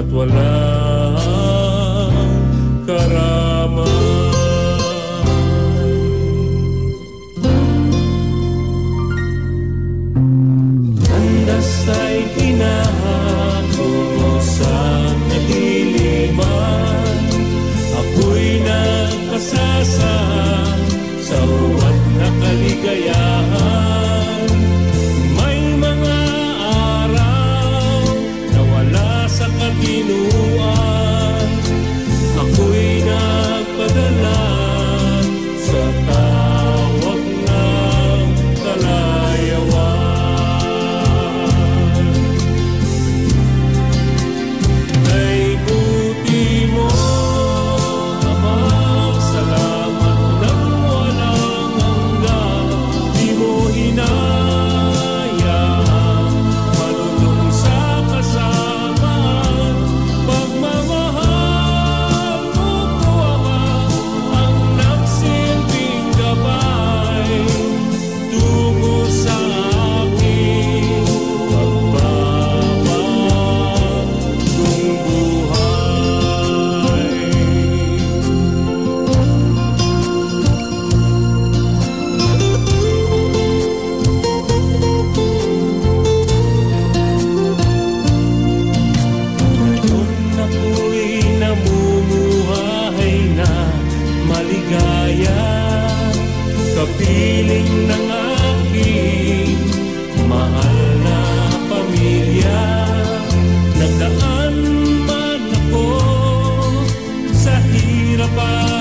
walang karamay. Landas ay hinahatungo sa kadiliman, ako'y nagpasasa sa uwat na kaligayahan. May mga araw na wala sa katinuan, ako'y nagpadala sa tawag ng kalayawan. Ay buti mo, Amang salamat ng walang hanggan. Di mo hinayang malulong sa kasamaan. Pagmamahal mo po, Ama, ang nagsilbing gabay tungo sa aking pagbabagong buhay. Ngayon ako'y namumuhay na maligaya, kapiling ng aking mahal na pamilya. Nagdaan man ako sa hirap